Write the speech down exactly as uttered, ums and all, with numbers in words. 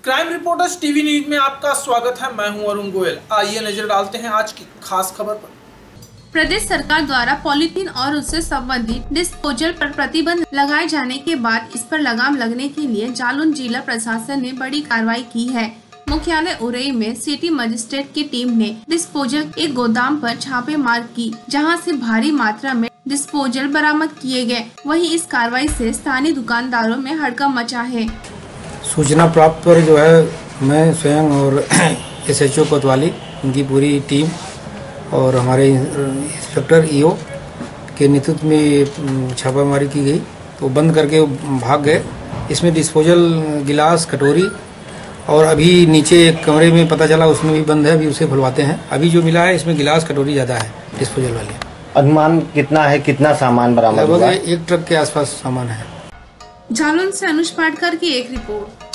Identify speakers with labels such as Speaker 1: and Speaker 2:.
Speaker 1: Crime reporters TV news में आपका स्वागत है। मैं हूं अरुण गोयल। आइए नजर डालते हैं आज की खास खबर पर।
Speaker 2: प्रदेश सरकार द्वारा पॉलीथीन और उससे संबंधित डिस्पोजल पर प्रतिबंध लगाए जाने के बाद इस पर लगाम लगने के लिए जालौन जिला प्रशासन ने बड़ी कार्रवाई की है। मुख्यालय उरई में सिटी मजिस्ट्रेट की टीम ने डिस्पोजल एक गोदाम पर छापेमार की, जहां से भारी मात्रा में डिस्पोजल बरामद किए गए। वहीं इस कार्रवाई से स्थानीय दुकानदारों में हड़कंप मचा है।
Speaker 3: सूचना प्राप्त पर जो है मैं स्वयं और एस एच ओ कोतवाली, उनकी पूरी टीम और हमारे इंस्पेक्टर ई ओ के नेतृत्व में छापामारी की गई, तो बंद करके भाग गए। इसमें डिस्पोजल गिलास, कटोरी और अभी नीचे एक कमरे में पता चला उसमें भी बंद है, अभी उसे खुलवाते हैं। अभी जो मिला है इसमें गिलास, कटोरी ज़्यादा है डिस्पोजल वाले।
Speaker 4: अनुमान कितना है, कितना सामान बरामद हुआ?
Speaker 3: लगभग एक ट्रक के आसपास सामान है।
Speaker 2: जालौन से अनुज पाटकर की एक रिपोर्ट।